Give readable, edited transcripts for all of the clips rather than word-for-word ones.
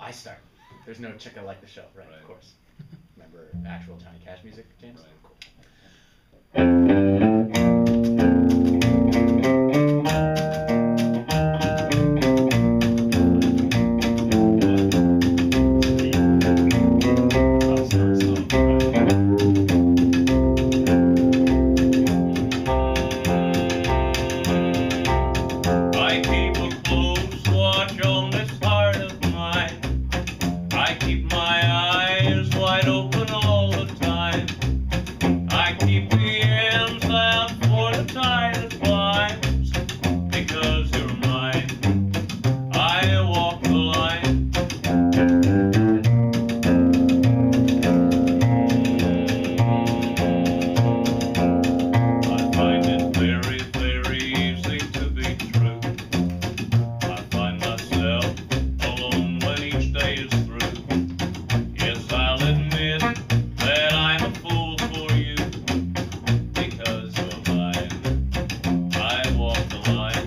I start. There's no chicka like the show, right? Of course. Remember actual Johnny Cash music, James? Cool. I keep a close watch on this heart of mine. I keep my eyes wide open all the time. I keep the ends out for the tide that binds. Because you're mine, I walk the line. I find it very, very easy to be true. I find myself alone when each day is through. Yes, I'll admit that I'm a fool for you. Because you're mine, I walk the line.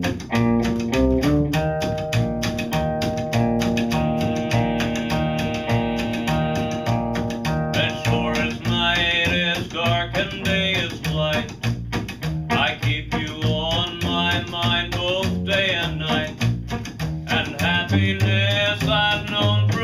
As sure as night is dark and day is light, I keep you on my mind both day and night. And happiness I've known